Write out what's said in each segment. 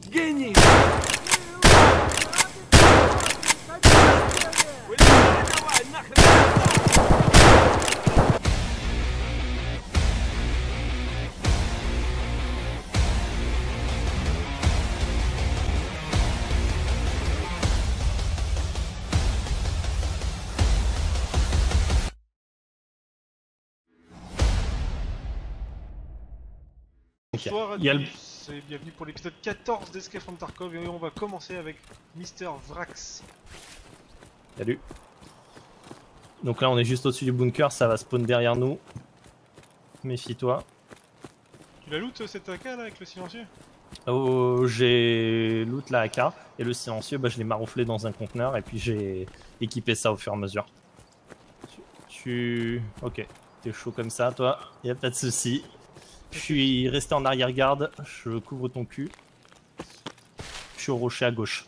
Гений! Давай, нахрен! Bonsoir à Il y a le- tous et bienvenue pour l'épisode 14 d'Escape from Tarkov et on va commencer avec Mister Vrax. Salut. Donc là on est juste au-dessus du bunker, ça va spawn derrière nous. Méfie-toi. Tu la loot cette AK là avec le silencieux? Oh, j'ai loot la AK et le silencieux, bah, je l'ai marouflé dans un conteneur et puis j'ai équipé ça au fur et à mesure. Ok, t'es chaud comme ça toi, y a pas de souci. Je suis resté en arrière-garde, je couvre ton cul. Je suis au rocher à gauche.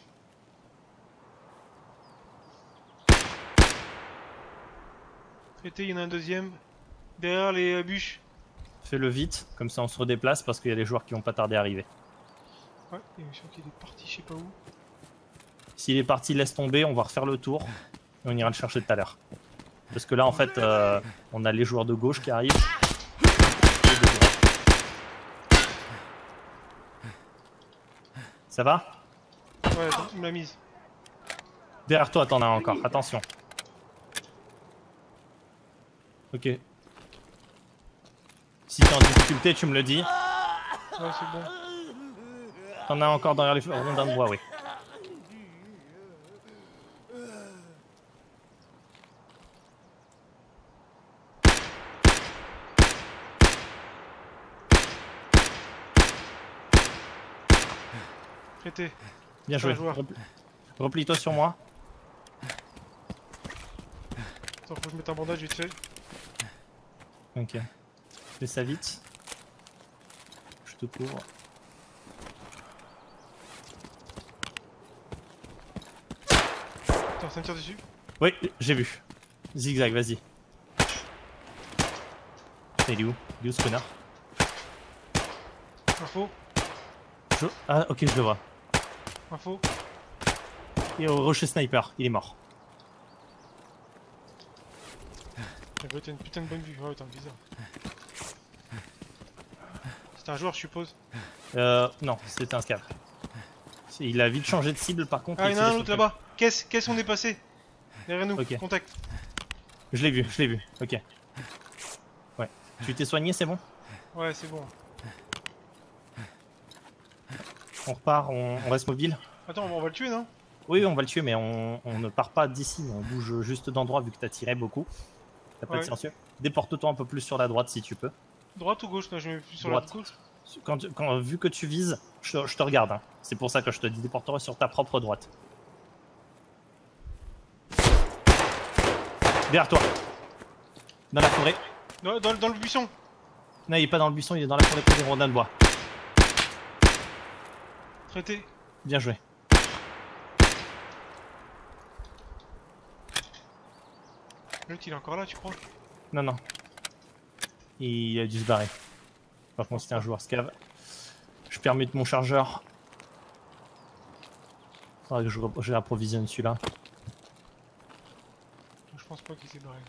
Traité, il y en a un deuxième. Derrière les bûches. Fais-le vite, comme ça on se redéplace parce qu'il y a des joueurs qui vont pas tarder à arriver. Ouais, il me semble qu'il est parti, je sais pas où. S'il est parti, laisse tomber, on va refaire le tour. Et on ira le chercher tout à l'heure. Parce que là, en fait, on a les joueurs de gauche qui arrivent. Et de droite. Ça va? Ouais, attends, il me l'a mise. Derrière toi, t'en as encore. Attention. Ok. Si t'es en difficulté, tu me le dis. Ouais, c'est bon. T'en as encore derrière les rondins de bois, oui. Traité. Bien joué. Un joueur. Replie-toi sur moi. Attends, faut que je mette un bandage vite fait. Ok. Fais ça vite. Je te couvre. Attends, ça me tire dessus. Oui, j'ai vu. Zigzag, vas-y. Il est où? Il est où ce connard? Info. Ah, ok, je le vois. Info. Et au rocher sniper, il est mort. T'as une putain de bonne vue. Ouais, attends, bizarre. C'est un joueur, je suppose. Non, c'était un scav. Il a vite changé de cible par contre. Ah, il y en a un autre là-bas. Qu'est-ce qu'on est passé? Derrière nous, Ok. contact. Je l'ai vu, ok. Ouais. Tu t'es soigné, c'est bon? Ouais, c'est bon. On repart, on reste mobile? Attends, on va le tuer, non? Oui, on va le tuer, mais on ne part pas d'ici, on bouge juste d'endroit vu que t'as tiré beaucoup. T'as pas de Ouais. silencieux. Déporte-toi un peu plus sur la droite si tu peux. Droite ou gauche? Non, je mets plus sur Droite. la gauche. Vu que tu vises, je te regarde. Hein. C'est pour ça que je te dis déporte-toi sur ta propre droite. Derrière toi. Dans la forêt. Dans le buisson. Non, il est pas dans le buisson, il est dans la forêt près des rondins de bois. Traité. Bien joué. L'autre, il est encore là, tu crois? Non, non. Il a dû se barrer. Par contre, c'était un joueur scav. Je permute mon chargeur. Faudrait que je approvisionne celui-là. Je pense pas qu'il s'est barré.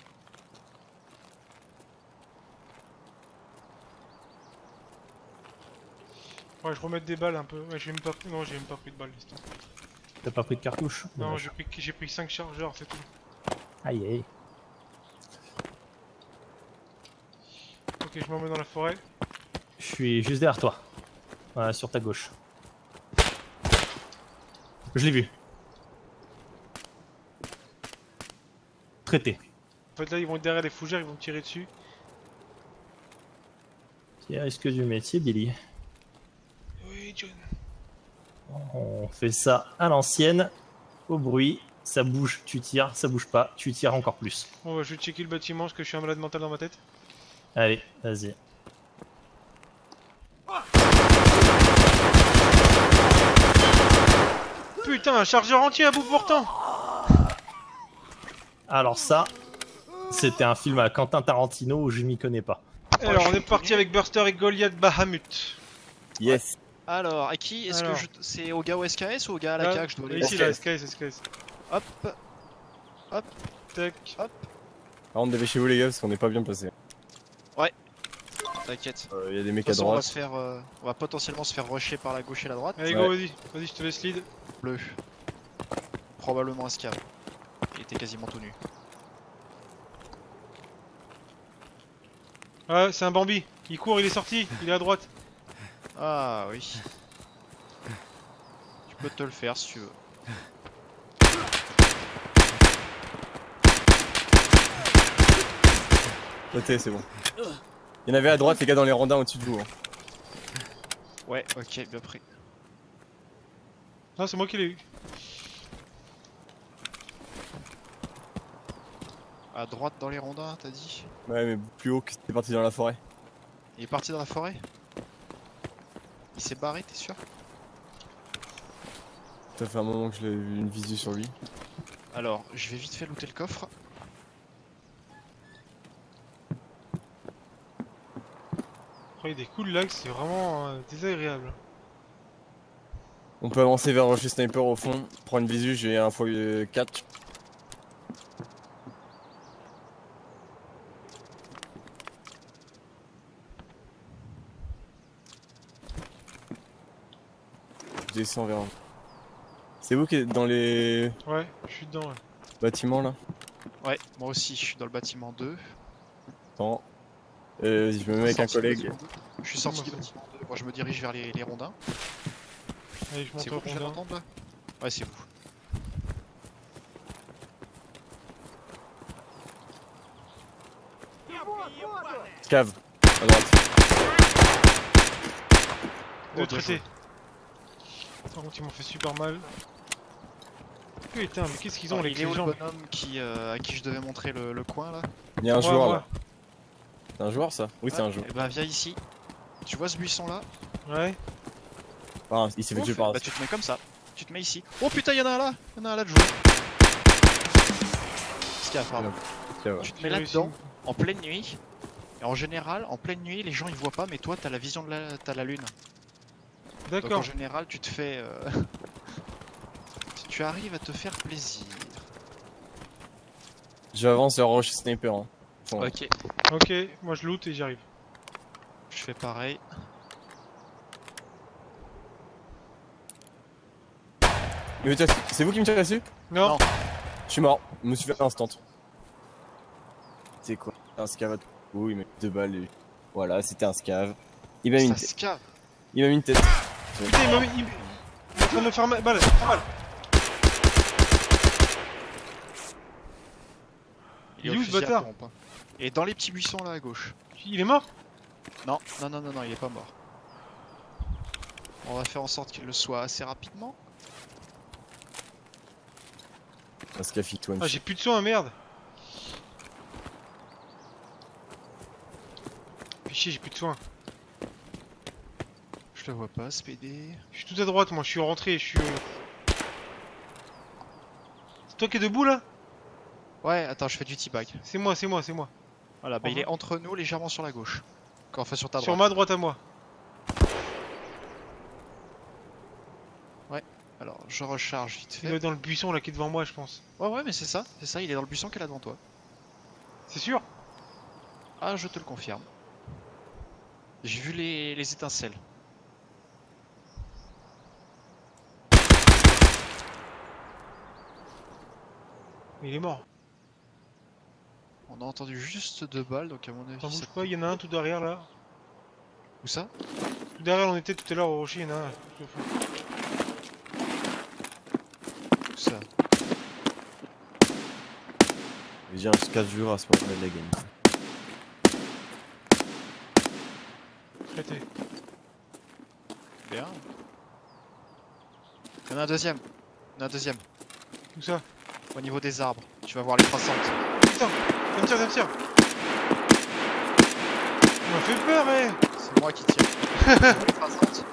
Ouais, je remets des balles un peu. Ouais, j'ai même pas pris. Non, j'ai même pas pris de balles, laisse tomber. T'as pas pris de cartouche? Non, Dommage. j'ai pris 5 chargeurs, c'est tout. Aïe aïe. Ok, je m'en mets dans la forêt. Je suis juste derrière toi. Voilà, sur ta gauche. Je l'ai vu. Traité. En fait, là, ils vont être derrière les fougères, ils vont me tirer dessus. C'est risque du métier, Billy. Oui, John. On fait ça à l'ancienne, au bruit. Ça bouge, tu tires, ça bouge pas, tu tires encore plus. Bon, bah, je vais checker le bâtiment parce que je suis un malade mental dans ma tête. Allez, vas-y. Putain, un chargeur entier à bout portant! Alors ça, c'était un film à Quentin Tarantino où je m'y connais pas. Alors, on est parti avec Burster et Goliath Bahamut. Yes. Alors, à qui est-ce que Alors. je. C'est au gars au SKS ou au gars à la Là, CAC que je dois là, aller ici, là, SKS, SKS. Hop. Tac. Hop. Alors, dépêchez-vous les gars parce qu'on est pas bien passé. T'inquiète. Il y a des De mecs toute à façon, on va droite. se faire. On va potentiellement se faire rusher par la gauche et la droite. Allez, Ouais. go, vas-y. Vas-y, je te laisse lead. Bleu. Probablement un scav. Il était quasiment tout nu. Ouais, c'est un Bambi. Il court, il est sorti. Il est à droite. Ah oui. Tu peux te le faire si tu veux. Notez, c'est bon. Il y en avait à droite, les gars, dans les rondins au-dessus de vous. Hein. Ouais, ok, bien pris. Non, c'est moi qui l'ai eu. À droite dans les rondins, t'as dit? Ouais, mais plus haut que c'était parti dans la forêt. Il est parti dans la forêt? Il s'est barré, t'es sûr? Ça fait un moment que je l'ai vu une visu sur lui. Alors, je vais vite fait looter le coffre. Oh, il y a des coups de lag, c'est vraiment désagréable. On peut avancer vers Rocher Sniper au fond. Prendre une visu, j'ai un x4. Je descends vers. C'est vous qui êtes dans les Ouais, je suis dedans, ouais. bâtiments là? Ouais, moi aussi, je suis dans le bâtiment 2. Attends. Vas-y, je me mets avec un Sorti du collègue. bâtiment 2. Je suis sorti Moi, du c'est bâtiment 2. Moi, je me dirige vers les rondins. Allez, je monte C'est au vous que je viens rondin. d'entendre là? Ouais, c'est vous. Cave, à droite. Deux Oh, bien traités. Par contre, ils m'ont fait super mal. Putain, mais qu'est-ce qu'ils ont, Alors, les il est où le jambes? bonhomme qui, à qui je devais montrer le coin là? Il y a un Ouais, joueur ouais. là. C'est un joueur ça? Oui, c'est un joueur. Et bah, viens ici. Tu vois ce buisson là? Ouais. Enfin, il s'est fait tuer par. Bah, tu te mets comme ça. Tu te mets ici. Oh putain, y'en a un là! Y'en a un là de joueur. Scav, pardon. Tiens, ouais. Tu te mets J'ai réussi. là-dedans, en pleine nuit. Et en général, en pleine nuit, les gens ils voient pas, mais toi t'as la vision de la, t'as la lune. Donc en D'accord. général, tu te fais. Tu arrives à te faire plaisir. J'avance vers Rocher Sniper. Hein. Bon. Ok, Ok, moi je loot et j'arrive. je fais pareil. Mais c'est vous qui me tirez dessus? Non, Non. Je suis mort. Je me suis fait instant. C'est quoi? Un scav à tout. Oh, il m'a mis 2 balles. Et... Voilà, c'était un scav. Il m'a mis une Ça tête. scave. Il m'a mis une tête. putain, il m'a mis. Il est en train de me faire mal. Balle, mal. Il est au où, ce fusil à bâtard? pompe, hein. Et dans les petits buissons là à gauche. Il est mort? Non, non, non, non, non, il est pas mort. On va faire en sorte qu'il le soit assez rapidement. Un scav hit one Ah, j'ai plus de soins, merde. Fais chier, j'ai plus de soins. Je le vois pas, ce PD. Je suis tout à droite, moi, je suis rentré, je suis. C'est toi qui es debout là? Ouais, attends, je fais du teabag. C'est moi, c'est moi, c'est moi. Voilà, bah il Mhm. est entre nous, légèrement sur la gauche. Enfin, sur ta Sur droite. ma droite à moi. Alors, je recharge vite Il fait. doit être dans le buisson là qui est devant moi, je pense. Ouais, ouais, mais c'est ça, il est dans le buisson qui est là devant toi. C'est sûr? Ah, je te le confirme. J'ai vu les étincelles. Mais il est mort. On a entendu juste 2 balles, donc à mon avis. T'en ça bouge pas, il y en a un tout derrière là. Où ça? Tout derrière, on était tout à l'heure au rocher, il y en a un. Où ça? J'ai un scav joueur à ce moment-là de la game. Traité. Bien. Il y en a un deuxième. Il y en a un deuxième. Où ça? Au niveau des arbres. Tu vas voir les traçantes. Putain, ça me tire. Il m'a fait peur, eh. C'est moi qui tire. Tu vois les traçantes?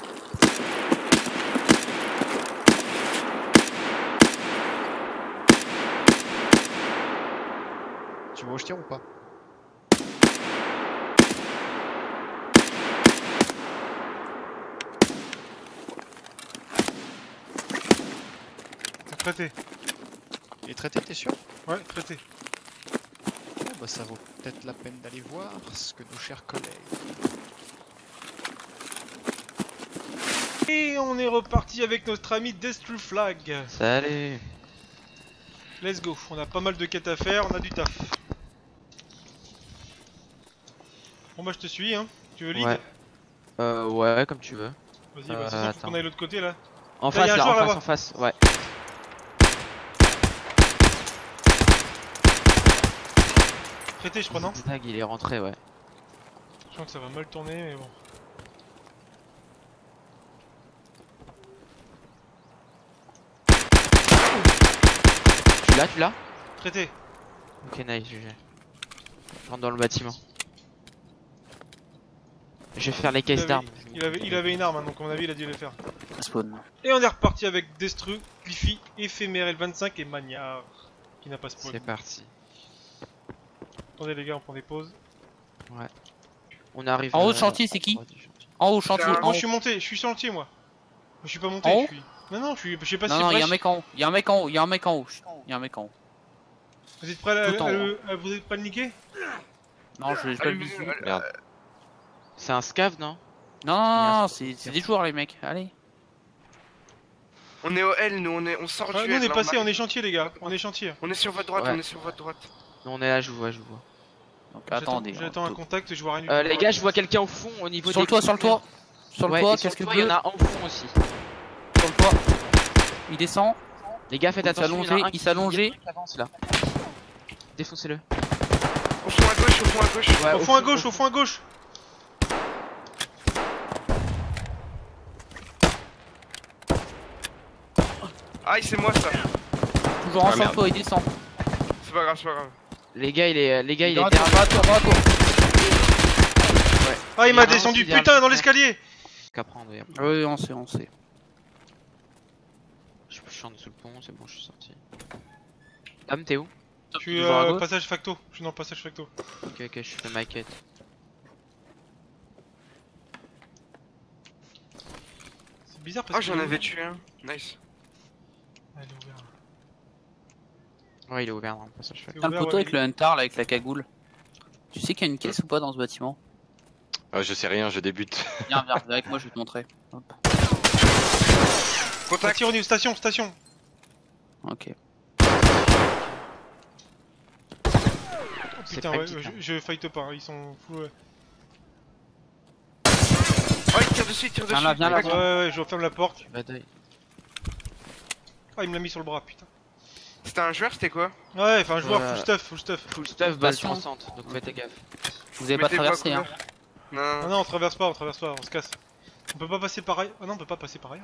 Tu vois où je tire ou pas? Traité. Il est traité, t'es sûr? Ouais, traité. Oh, bah ça vaut peut-être la peine d'aller voir ce que nos chers collègues. Et on est reparti avec notre ami Destru Flag. Salut. Let's go. On a pas mal de quêtes à faire, on a du taf. Bon bah je te suis hein. Tu veux lead? Ouais. Ouais, comme tu veux. Vas-y, bah c'est ça, faut attends. qu'on aille de l'autre côté là. En Là, y face, a un là, joueur, en face, là-bas. en face, ouais. Traité je crois non? Zag, il est rentré, ouais. Je sens que ça va mal tourner mais bon. Tu l'as? Traité. Ok, nice, GG. Je rentre dans le bâtiment. Je vais faire les caisses d'armes. Il avait une arme hein, donc à mon avis il a dû le faire. Spawn. Et on est reparti avec Destru, Glyphy, Éphémère L25 et Magnard. Qui n'a pas spawn. C'est parti. Attendez les gars, on prend des pauses. On arrive. En haut de chantier, c'est qui? En haut, chantier. Moi En je haut. suis monté, je suis sur le chantier moi. Je suis pas monté, En haut je suis. Non, je sais pas si Non, c'est non, il y a un fresh. mec en haut. Il y a un mec en haut. Il y a un mec en haut. Il y a un mec en haut. Vous êtes prêts à, Tout en haut. vous êtes pas le niquer? Non, je l'ai pas le visu. Merde. C'est un scav, non? Non, non, non, c'est des joueurs, les mecs. Allez. On est au L, nous, on sort Ouais, du nous on L, est là, passé, on on est chantier les gars, on est chantier. on est sur votre droite, Ouais. on est sur votre droite. Non, on est là, je vois. Donc attendez. J'attends un contact, je vois rien du Les gars, je vois quelqu'un au fond, au niveau Sur le toit, sur le toit. Sur le Ouais, toit, et sur qu'est-ce le que toit, il y bleu en a un au fond aussi. Sur le toit. Il descend. Les gars, faites Il attention, s'allongeait, y en a un il s'allongeait. qui avance là. Défoncez-le. Au fond à gauche, au fond à gauche. Ouais, Au fond à gauche, au fond à gauche. Aïe, c'est moi ça. Toujours en sur le toit, il descend. C'est pas grave, c'est pas grave. Les gars, il est Dans la tour, derrière. dans la tour, dans la tour. Ah il Il y m'a en a un descendu, aussi derrière putain le dans fenêtre. l'escalier. Qu'à prendre, ouais. Oui, on sait, on sait. Je suis en dessous le pont, c'est bon, je suis sorti. Dame, t'es où? Je suis Toujours à gauche. passage facto, je suis dans le passage facto. Ok, je fais ma quête. C'est bizarre parce Oh, que... j'en avais tué un. Nice. Ah, il est ouvert. Ouais, il est ouvert dans le passage. C'est Putain, le ouvert, poteau ouais, avec le hunter là, avec la cagoule. Tu sais qu'il y a une caisse ou pas dans ce bâtiment? Je sais rien, je débute. Viens, viens, avec moi, je vais te montrer. Hop. Contact. Station, station, station. Ok. Oh, C'est putain, pas ouais, petit, hein. je fight pas, hein, ils sont fous. Ouais, Oh, il tire dessus, il tire dessus. Viens là, viens là. ouais, je referme la porte. Bah, deuil. Ah, il me l'a mis sur le bras, putain. C'était un joueur, c'était quoi? Ouais, enfin, joueur, Ouais. full stuff, full stuff. Full stuff, balle Station. transante, donc faites gaffe. Vous avez pas Mettez-vous à traversé, hein. couvert. Non, Ah non. non, on traverse pas, on se casse. On peut pas passer par ailleurs. Ah non, on peut pas passer par ailleurs.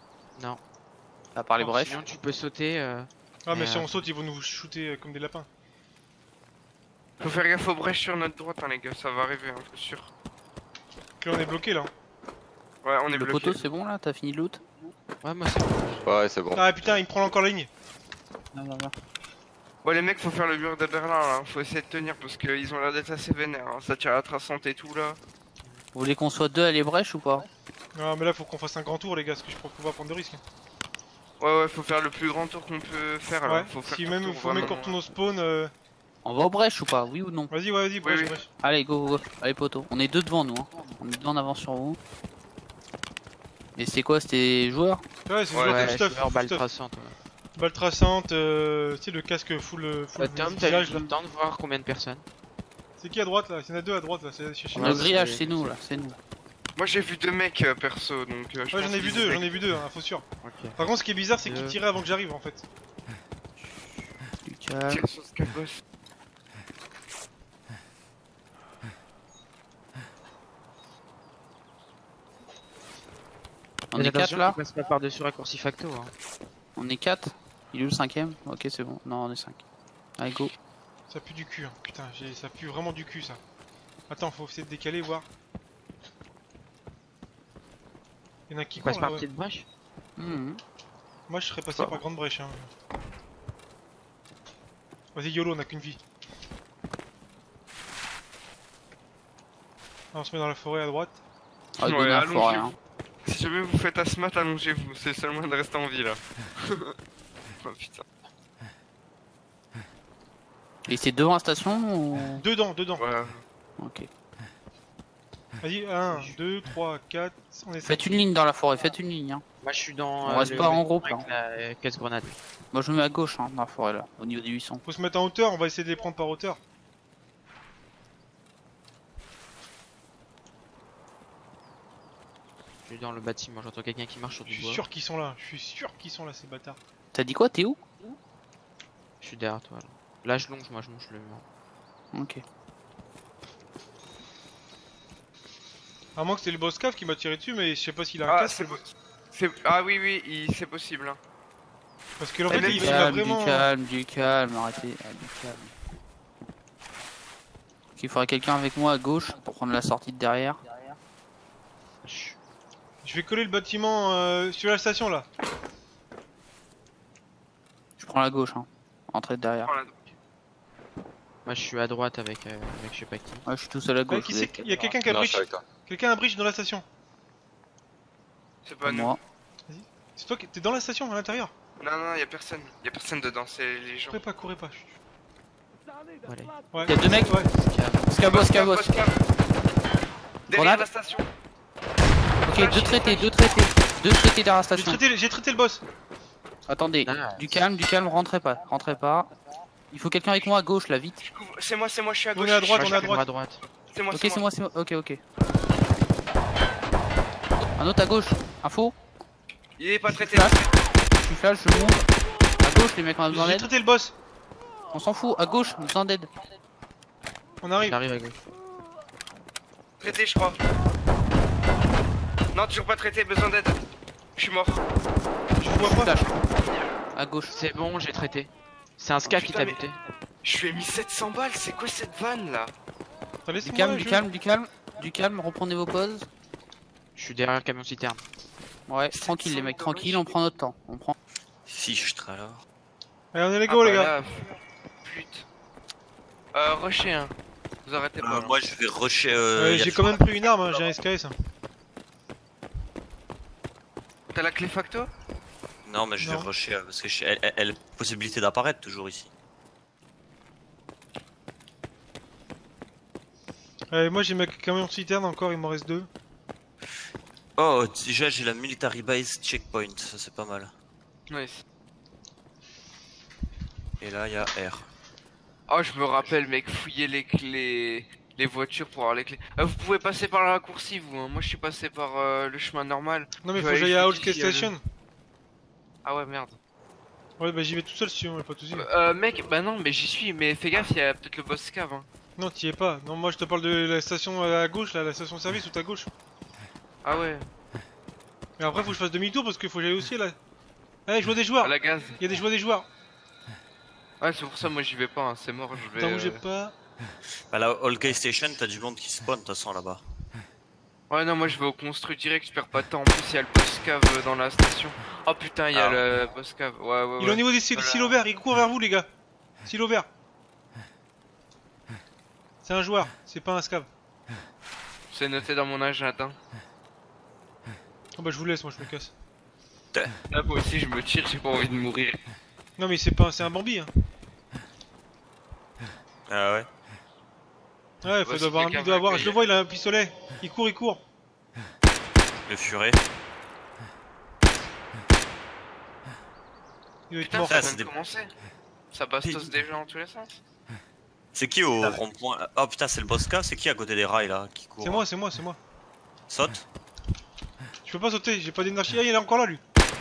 À part les brèches. Sinon, tu peux sauter. Ah, mais Et, si on saute, ils vont nous shooter comme des lapins. Faut faire gaffe aux brèches sur notre droite, hein, les gars, ça va arriver, hein, c'est sûr. Donc là, on est bloqué là. Ouais, on est Le bloqué. poteau, c'est bon là? T'as fini le loot? Ouais, moi c'est bon. Ouais, c'est bon. Ah putain, il me prend encore la ligne. Non, non, non. Ouais, les mecs, faut faire le mur de Berlin là, faut essayer de tenir parce qu'ils ont l'air d'être assez vénères. Hein. Ça tire à traçante et tout là. Vous voulez qu'on soit deux à les brèches ou pas? Non, mais là, faut qu'on fasse un grand tour, les gars, parce que je peux pas prendre de risques. Ouais, faut faire le plus grand tour qu'on peut faire là. Ouais, Faut faire si tout même, tour, faut même qu'on vraiment. retourne au spawn. On va aux brèches ou pas? Oui ou non? Vas-y, ouais, vas-y, brèche, oui. brèche. Allez, go, go, go. Allez, poteau. On est deux devant nous, hein. On est deux en avant sur vous. Et c'est quoi? C'était joueur? Ouais, c'est Ouais, joueur Ouais, full stuff. joueur, full balle stuff. traçante. Ouais. Balle traçante, tu sais, le casque full Tom, t'as visage eu là. le temps de voir combien de personnes? C'est qui à droite là? Il y en a deux à droite là, c'est chez Ouais, Le nous. grillage, c'est- c'est nous là, c'est nous. Moi j'ai vu deux mecs perso donc. Je Ouais, pense j'en ai vu qu'ils deux, étaient- j'en ai vu deux, hein, faut sûr. Ok. Par contre, ce qui est bizarre, c'est qu'ils Deux. tiraient avant que j'arrive en fait. Du calme. Tire sur ce cabos. On est 4 là? Passe pas par-dessus raccourci facto. Hein. On est 4? Il est où le cinquième? Ok, c'est bon. Non, on est 5. Allez, go. Ça pue du cul, hein. Putain, ça pue vraiment du cul ça. Attends, faut essayer de décaler, voir. Y'en a qui Tu passes court par là, ouais. petite brèche? Mhm. Moi je serais passé par grande brèche. Hein. Vas-y, YOLO, on a qu'une vie. Ah, on se met dans la forêt à droite. Ah, Ouais, donner la allongez-vous. forêt, hein. Si jamais vous faites asthmat, allongez-vous, c'est le seul moyen de rester en vie là. Oh putain. Et c'est devant la station ou... Dedans. Ouais. Ok. Vas-y, 1, 2, 3, 4, on est Faites une ligne dans la forêt, faites une ligne. Hein. Moi je suis dans. On reste pas en groupe là. avec la caisse grenade. Moi je me mets à gauche hein, dans la forêt là, au niveau des 800. Faut se mettre en hauteur, on va essayer de les prendre par hauteur. Je suis dans le bâtiment, j'entends quelqu'un qui marche sur Je du suis bois. sûr qu'ils sont là, ces bâtards. T'as dit quoi? T'es où? Je suis derrière toi là. Là je longe, moi je longe le mur. Ok. À moins que c'était le boss cave qui m'a tiré dessus, mais je sais pas s'il a un Ah, casque. ah oui, c'est possible. Hein. Parce que en Eh, fait, même il du va vraiment. Du calme, arrêtez. Ah, du calme. Ok, il faudrait quelqu'un avec moi à gauche pour prendre la sortie de derrière. Je vais coller le bâtiment sur la station là. Je prends la gauche, hein. Entrée de derrière. Voilà. Moi je suis à droite avec je sais pas qui. Ouais, je suis tout seul à gauche. Qui vous c'est êtes Il y a quelqu'un qui a Non, je bridge. suis avec toi. Quelqu'un a bridge dans la station. C'est pas nous. moi. C'est toi qui t'es dans la station à l'intérieur. Non, y'a personne. Y'a personne dedans, c'est les gens. Courez pas. Allez. Ouais. Y'a deux mecs. Ouais. Scabos. Derrière Grenade. la station. Ok, deux traités derrière la station. J'ai traité le boss. Attendez, Ah. du calme, rentrez pas. Il faut quelqu'un avec moi à gauche là, vite. C'est moi, je suis à On gauche. est à droite, Moi, on est à je suis à droite. droite. C'est moi, Ok, c'est moi. Ok. Un autre à gauche. Info. Il est pas traité. Je suis flash, je monte. À gauche, les mecs, on a besoin J'ai d'aide. traité le boss. On s'en fout, à gauche, on a besoin d'aide. On arrive. J'arrive à gauche. Traité, je crois. Non, toujours pas traité, besoin d'aide. Je suis mort. Je vois pas. Flash. À gauche. C'est bon, j'ai traité. C'est un scav qui putain, t'a mais- buté. Je lui ai mis 700 balles, c'est quoi cette vanne là? Attends, laisse-moi, Du calme, reprenez vos pauses. Je suis derrière le camion citerne. Ouais, tranquille les mecs, tranquille, on prend notre temps. On prend. Fichtre alors. Allez, on est les go les gars. Là, putain. Rusher, hein. Vous arrêtez pas. là. Moi je vais rusher. J'ai quand même pris une arme, hein, j'ai un SKS. T'as la clé facto? Non, mais je vais Non. rusher parce que elle a possibilité d'apparaître toujours ici. Moi j'ai ma camion citerne encore, il m'en reste 2. Oh, déjà j'ai la military base checkpoint, ça c'est pas mal. Nice. Et là il y a R. Oh, je me rappelle, mec, fouiller les clés. Les voitures pour avoir les clés. Vous pouvez passer par la raccourci, vous. Hein. Moi, je suis passé par le chemin normal. Non mais Je faut vais que j'aille aller à Old ici, Station. Ah ouais, merde. Ouais bah j'y vais tout seul si tu veux, pas de soucis. Mec, bah non, mais j'y suis. Mais fais gaffe, il y a peut-être le boss cave. Hein. Non t'y es pas. Non moi je te parle de la station à gauche là, la station service tout à gauche. Ah ouais, Mais après faut que je fasse demi-tour parce qu'il faut que j'aille aussi là. Allez je vois des joueurs. à la gaz. Il y a des joueurs. Ouais, c'est pour ça, moi j'y vais pas. Hein. C'est mort, je vais. Attends, bougez pas. Bah la Old Gay Station, t'as du monde qui spawn de toute façon là-bas. Ouais, non, moi je vais au construit direct, je perds pas de temps. En plus, il y a le boss cave dans la station. Oh putain, il y a Ah. le boss cave. Ouais. Il est au niveau des Voilà. silos verts, il court vers vous les gars. Silo vert. C'est un joueur, c'est pas un scav. C'est noté dans mon agenda. Oh bah je vous laisse, moi je me casse. Là, moi aussi, je me tire, j'ai pas envie de mourir. Non mais c'est pas c'est un Bambi hein. Ah ouais. Ouais, faut Ouais, d'avoir c'est un quelqu'un il doit avoir. va Je le vois, il a un pistolet. Il court. Le furet. Il va être Putain, mort. ça Ah, vient c'est de des- commencer. Ça bastos des gens dans tous les sens. C'est qui au rond-point? Oh putain, c'est le boss K, c'est qui à côté des rails là qui court? C'est moi. Saute. Je peux pas sauter, j'ai pas d'énergie. Ah, il est encore là lui.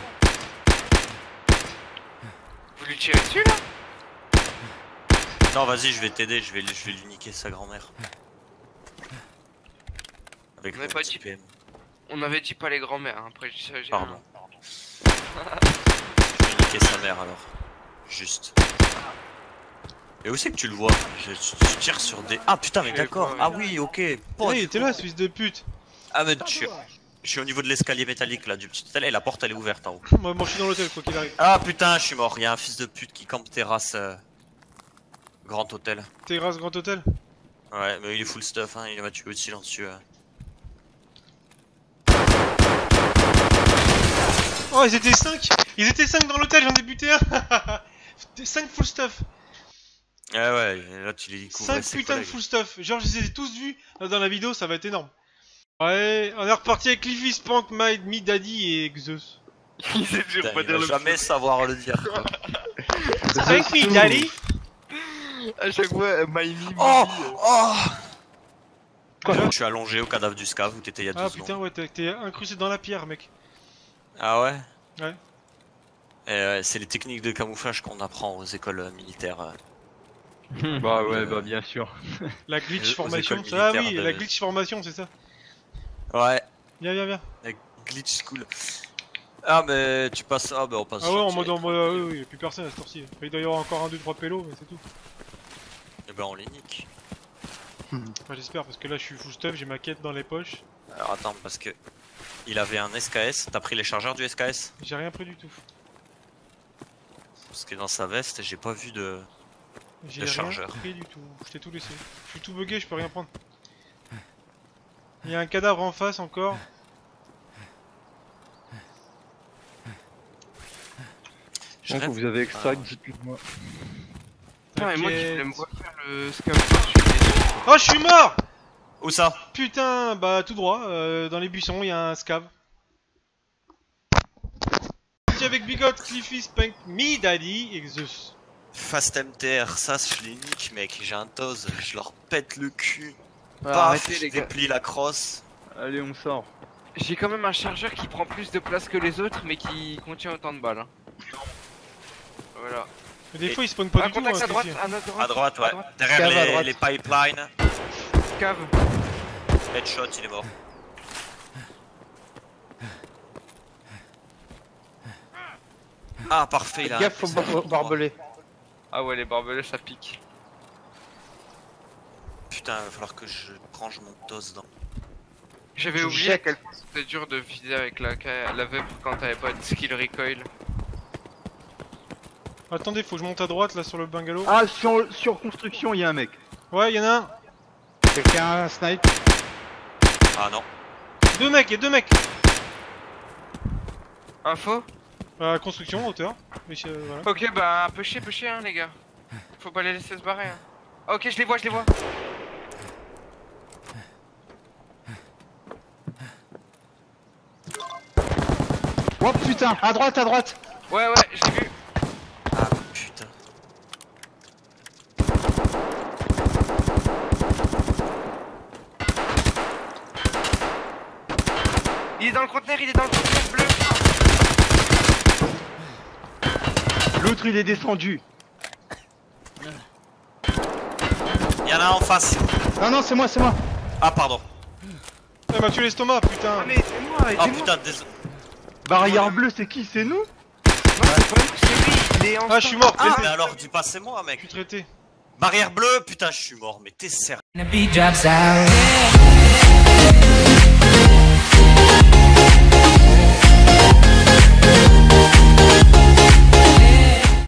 Vous lui tirez dessus là? Non, vas-y, je vais t'aider, je vais lui niquer sa grand-mère. Avec On mon avait pas petit dit- PM. On avait dit pas les grands-mères, hein. Après j'ai. Pardon. Je vais niquer sa mère alors. Juste. Et où c'est que tu le vois? Je tire sur des... Ah putain, mais Je d'accord. vois, Ah oui, ok. Bon, Ah, il du était coup- là, ce fils de pute. Ah mais je suis au niveau de l'escalier métallique là, du petit hôtel, et la porte elle est ouverte en haut. Moi je suis dans l'hôtel quoi qu'il arrive. Ah putain, je suis mort, il y a un fils de pute qui campe terrasse Grand Hôtel. Terrasse Grand Hôtel. Ouais, mais il est full stuff, hein, il m'a tué au silencieux. Oh, ils étaient 5. Ils étaient 5 dans l'hôtel, j'en ai buté un. 5 full stuff. Ah ouais, et là tu les découvres. 5 putains de full stuff. Genre, je les ai tous vus là, dans la vidéo, ça va être énorme. Ouais, on est reparti avec Cliffy, Spank, Me Daddy et Xeus. Il sait toujours pas dire le jamais savoir le dire. Quoi. Avec Me Daddy. À chaque fois, My Oh Me. Oh Je suis allongé au cadavre du scav où t'étais il y a 2 Ah secondes. putain, ouais, t'es incrusté dans la pierre, mec. Ah ouais. Ouais. C'est les techniques de camouflage qu'on apprend aux écoles militaires. Bah ouais, bah bien sûr. La glitch Aux formation, écoles ah militaires oui, de- la glitch formation, c'est ça. Ouais, Viens. glitch school. Ah mais tu passes... Ah bah on passe Ah ouais, en chantier. mode, oui, y'a plus personne à cette heure-ci. Il doit y avoir encore 1, 2, 3 pélos, mais c'est tout. Et ben on les nique. Enfin, j'espère, parce que là je suis full stuff, j'ai ma quête dans les poches. Alors attends, parce que... Il avait un SKS, t'as pris les chargeurs du SKS? J'ai rien pris du tout. Parce que dans sa veste, j'ai pas vu de... J'ai Le rien chargeur. pris du tout, je t'ai tout laissé. Je suis tout bugué, je peux rien prendre. Il y a un cadavre en face encore. Je Donc rêve- vous avez extract, Ah. dites-le moi. Putain, mais moi qui T'inquiète. voulais me refaire le scav, je suis déçu. Oh, je suis mort! Où ça? Putain, bah tout droit, dans les buissons, il y a un scav. Parti avec Bigot, Cliffy, Spank, Me Daddy et Xeus. Fast MTR, ça je les nique mec, j'ai un toz, je leur pète le cul. Ouais, Paf, arrêtez, je les gars. déplie la crosse. Allez, on sort. J'ai quand même un chargeur qui prend plus de place que les autres, mais qui contient autant de balles. Hein. Voilà. Mais des Et- fois, ils spawnent pas Ah, du tout. contact hein, à droite, Cliffy. à notre droite. À droite, ouais. droite. Derrière Scav à les, droite. les pipelines. Cave. Headshot, il est mort. Ah parfait, il a... Gaffe au barbelé. Ah ouais, les barbelés ça pique. Putain, il va falloir que je range mon toz dans... J'avais Je oublié jette. à quel point c'était dur de viser avec la veuve quand t'avais pas de skill recoil. Attendez, faut que je monte à droite là sur le bungalow. Ah, sur construction, il y a un mec. Ouais, y'en a un. Quelqu'un snipe. Ah non. Deux mecs, y'a deux mecs. Info. Construction, hauteur. Mais voilà. Ok, bah pêchez hein les gars. Faut pas les laisser se barrer. Hein. Ok, je les vois. Oh putain, à droite. Ouais, je l'ai vu. Ah putain. Il est dans le conteneur bleu. L'autre, il est descendu. Il y en a un en face. Non, c'est moi. Ah pardon. Elle m'a tué l'estomac, putain. Ah mais aidez-moi, Ah putain, désolé. Barrière bleue, c'est qui? C'est nous? Non, c'est pas nous, c'est lui. Il est en Ah, je suis mort, Ah mais alors, dis pas c'est moi je mec. suis traité. Barrière bleue, putain je suis mort, mais t'es sérieux. The beat drops out.